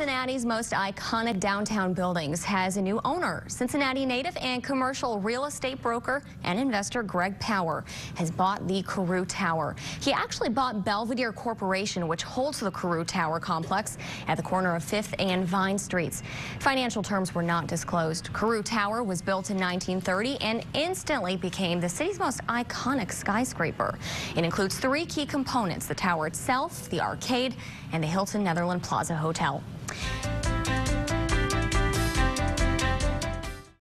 Cincinnati's most iconic downtown buildings has a new owner. Cincinnati native and commercial real estate broker and investor Greg Power has bought the Carew Tower. He actually bought Belvedere Corporation, which holds the Carew Tower complex at the corner of 5th and Vine Streets. Financial terms were not disclosed. Carew Tower was built in 1930 and instantly became the city's most iconic skyscraper. It includes 3 key components: the tower itself, the arcade, and the Hilton Netherland Plaza Hotel.